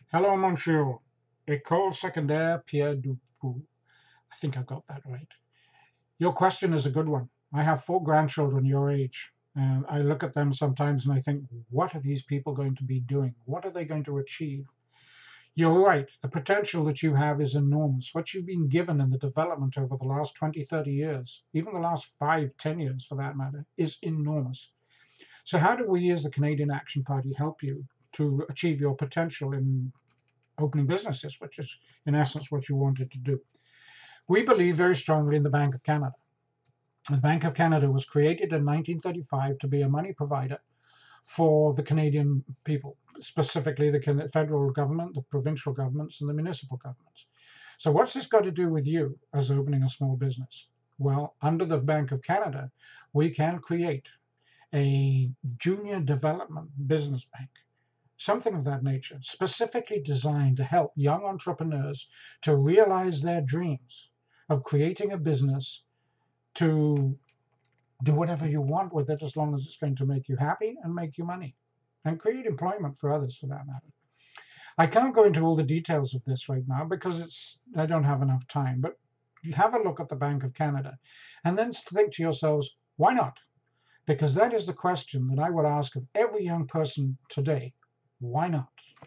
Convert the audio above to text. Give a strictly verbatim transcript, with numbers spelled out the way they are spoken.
Hello, Monsieur. École secondaire Pierre Dupuis. I think I got that right. Your question is a good one. I have four grandchildren your age, and I look at them sometimes and I think, what are these people going to be doing? What are they going to achieve? You're right. The potential that you have is enormous. What you've been given in the development over the last twenty, thirty years, even the last five, ten years for that matter, is enormous. So, how do we as the Canadian Action Party help you to achieve your potential in opening businesses, which is in essence what you wanted to do? We believe very strongly in the Bank of Canada. The Bank of Canada was created in nineteen thirty-five to be a money provider for the Canadian people, specifically the federal government, the provincial governments, and the municipal governments. So what's this got to do with you as opening a small business? Well, under the Bank of Canada, we can create a junior development business bank, something of that nature, specifically designed to help young entrepreneurs to realize their dreams of creating a business, to do whatever you want with it as long as it's going to make you happy and make you money and create employment for others for that matter. I can't go into all the details of this right now because it's I don't have enough time, but have a look at the Bank of Canada and then think to yourselves, why not? Because that is the question that I would ask of every young person today. Why not?